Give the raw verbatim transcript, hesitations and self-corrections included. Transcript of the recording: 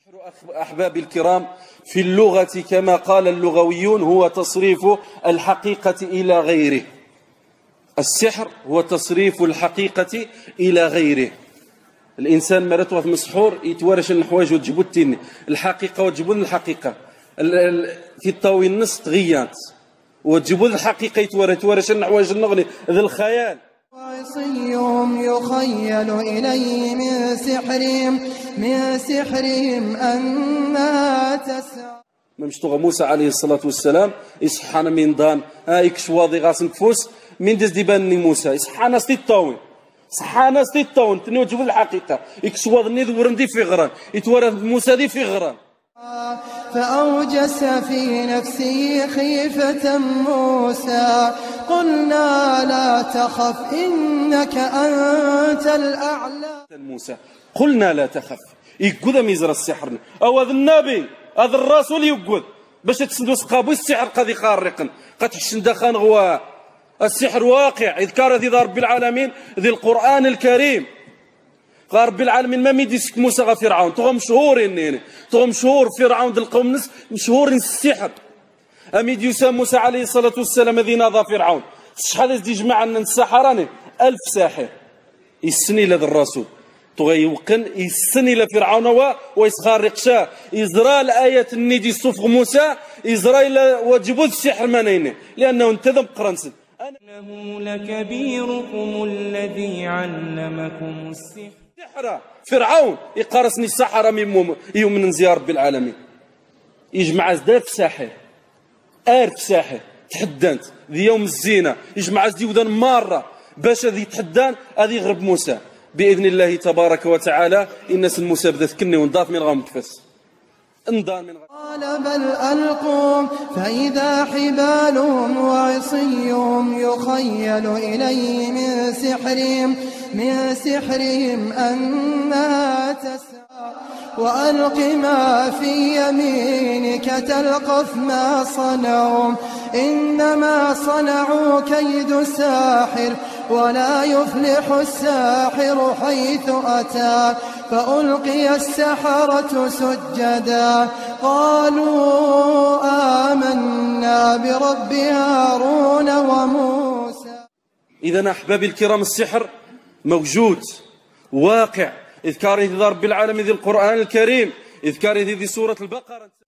أحبابي الكرام، في اللغة كما قال اللغويون هو تصريف الحقيقة إلى غيره. السحر هو تصريف الحقيقة إلى غيره. الإنسان مرته في مسحور يتوارش الحوايج وتجبو التين الحقيقة وتجبو الحقيقة في الطاوي النص تغيانت وتجبو الحقيقة يتوارش الحوايج النغني ذي الخيال. وعصيهم يخيل إليه من سحرهم من سحرهم أنها تسعى. ممشتوغ موسى عليه الصلاة والسلام يصحانا من دان ها يكشواضي غاس نفوس من دز ديباني موسى يصحانا ستي الطاوين صحانا ستي الطاوين تنوجبوا الحقيقة يكشواضني ذورن دي في غران يتورث موسى دي في غران. فأوجس في نفسه خيفة موسى قلنا لا تخف إنك أنت الأعلى. موسى قلنا لا تخف يقود ميزر السحر أو هذا النبي هذا الرسول يقود باش تسندو سقابو السحر قد يخارقن قد تحشن دخان غوا السحر واقع إذكار ذي رب العالمين ذي القرآن الكريم. قال رب العالمين ما ميديسك موسى غا فرعون تغم مشهورين تغم مشهور فرعون ذي القوم نس مشهورين السحر. أميد يوسى موسى عليه الصلاة والسلام الذي ناضى فرعون شحال يزدي جماعة من السحراني ألف ساحر يسني لذا الرسول تغي يوقن يسني لفرعون ويسخارق شاه يزرى الآية الندي صفغ موسى يزرى وجبوا السحر منينه لأنه انتذب قرنسل. إنه لكبيركم الذي علمكم السحر. سحرة فرعون يقارسني السحرة من يوم من زيار رب العالمين يجمع أزداف ساحر ألف ساحر تحدانت ذي يوم الزينة يجمع أزدي وذن مرة باش ذي تحدان هذه يغرب موسى بإذن الله تبارك وتعالى. الناس الموسى بدات كني ونضاف من غام تفس انضان من غام. قال بل ألقوا فإذا حبالهم وعصيهم يخيل إليه من سحرهم من سحرهم أنها تسعى وألق ما في يمينك تلقف ما صنعوا إنما صنعوا كيد ساحر ولا يفلح الساحر حيث أتى. فألقي السحرة سجدا قالوا آمنا برب هارون وموسى. إذن أحبابي الكرام السحر موجود واقع. إذكاره ذي رب العالمين ذي القرآن الكريم إذكاره ذي سورة البقرة.